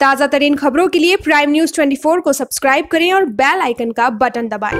ताज़ा तरीन खबरों के लिए प्राइम न्यूज़ 24 को सब्सक्राइब करें और बेल आइकन का बटन दबाएं।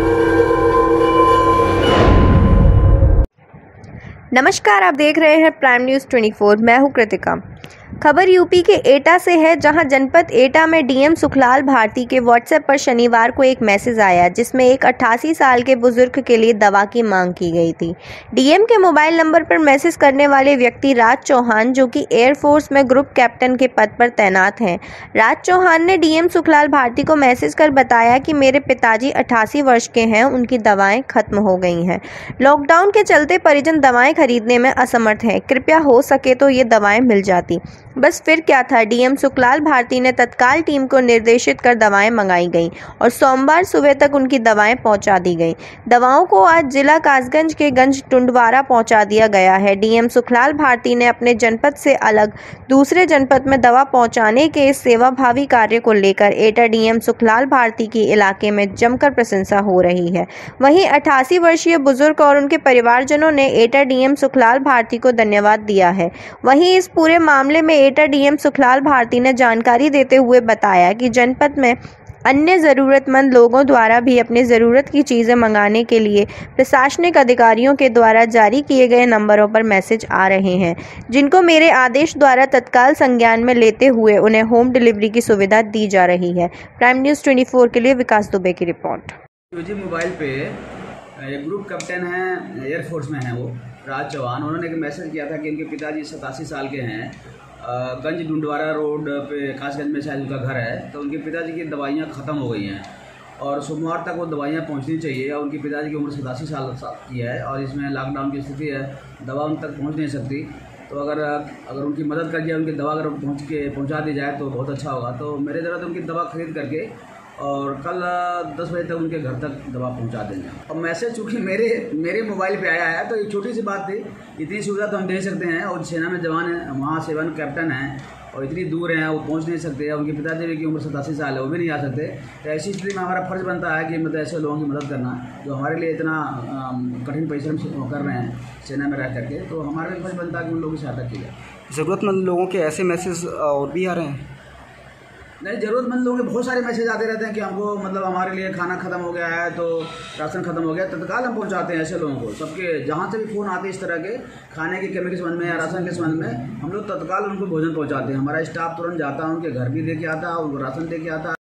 नमस्कार, आप देख रहे हैं प्राइम न्यूज़ 24। मैं हूं कृतिका। खबर यूपी के एटा से है, जहां जनपद एटा में डीएम सुखलाल भारती के व्हाट्सएप पर शनिवार को एक मैसेज आया जिसमें एक 88 साल के बुजुर्ग के लिए दवा की मांग की गई थी। डीएम के मोबाइल नंबर पर मैसेज करने वाले व्यक्ति राज चौहान, जो कि एयरफोर्स में ग्रुप कैप्टन के पद पर तैनात हैं। राज चौहान ने डीएम सुखलाल भारती को मैसेज कर बताया कि मेरे पिताजी 88 वर्ष के हैं, उनकी दवाएं खत्म हो गई हैं। लॉकडाउन के चलते परिजन दवाएं खरीदने में असमर्थ हैं, कृपया हो सके तो ये दवाएं मिल जाती। बस फिर क्या था, डीएम सुखलाल भारती ने तत्काल टीम को निर्देशित कर दवाएं मंगाई गईं और सोमवार सुबह तक उनकी दवाएं पहुंचा दी गईं। दवाओं को आज जिला कासगंज के गंज टुंडवारा पहुंचा दिया गया है। डीएम सुखलाल भारती ने अपने जनपद से अलग दूसरे जनपद में दवा पहुंचाने के इस सेवाभावी कार्य को लेकर एटा डीएम सुखलाल भारती की इलाके में जमकर प्रशंसा हो रही है। वहीं 88 वर्षीय बुजुर्ग और उनके परिवारजनों ने एटा डीएम सुखलाल भारती को धन्यवाद दिया है। वहीं इस पूरे मामले में एटा डीएम सुखलाल भारती ने जानकारी देते हुए बताया कि जनपद में अन्य ज़रूरतमंद लोगों द्वारा भी अपनी ज़रूरत की चीज़ें मंगाने के लिए प्रशासनिक अधिकारियों के द्वारा जारी किए गए नंबरों पर मैसेज आ रहे हैं, जिनको मेरे आदेश द्वारा तत्काल संज्ञान में लेते हुए उन्हें होम डिलीवरी की सुविधा दी जा रही है। प्राइम न्यूज़ 24 के लिए विकास दुबे की रिपोर्ट। मुझे मोबाइल पे एक ग्रुप कैप्टन है, एयरफोर्स में है वो राज चौहान। उन्होंने एक मैसेज किया था कि उनके पिताजी 87 साल के हैं, गंज डुंडवारा रोड पे कासगंज में शायद उनका घर है। तो उनके पिताजी की दवाइयाँ ख़त्म हो गई हैं और सोमवार तक वो दवाइयाँ पहुंचनी चाहिए। और उनके पिताजी की उम्र 87 साल की है और इसमें लॉकडाउन की स्थिति है, दवा उन तक पहुंच नहीं सकती। तो अगर उनकी मदद करके उनकी दवा अगर पहुंचा दी जाए तो बहुत अच्छा होगा। तो मेरे ज़रा तो उनकी दवा खरीद करके और कल 10 बजे तक उनके घर तक दवा पहुंचा देंगे। और मैसेज चूँकि मेरे मोबाइल पे आया है तो एक छोटी सी बात थी, इतनी सुविधा तो हम दे सकते हैं। और सेना में जवान है, वहाँ सेवा में कैप्टन हैं और इतनी दूर हैं, वो पहुंच नहीं सकते। उनके पिताजी की उम्र 87 साल है, वो भी नहीं आ सकते। तो ऐसी स्थिति में हमारा फ़र्ज़ बनता है कि मतलब ऐसे लोगों की मदद करना जो हमारे लिए इतना कठिन परिश्रम कर रहे हैं सेना में रह करके। तो हमारा भी फ़र्ज़ बनता है कि उन लोगों की सहायता की जाए। ज़रूरतमंद लोगों के ऐसे मैसेज और भी आ रहे हैं? नहीं, ज़रूरतमंद लोगों के बहुत सारे मैसेज आते रहते हैं कि हमको मतलब हमारे लिए खाना ख़त्म हो गया है, तो राशन ख़त्म हो गया। तत्काल हम पहुंचाते हैं ऐसे लोगों को। सबके जहाँ से भी फ़ोन आते हैं इस तरह के खाने की कमी के संबंध में या राशन के संबंध में, हम लोग तत्काल उनको भोजन पहुंचाते हैं। हमारा स्टाफ तुरंत जाता है, उनके घर भी दे के आता है और राशन दे के आता है।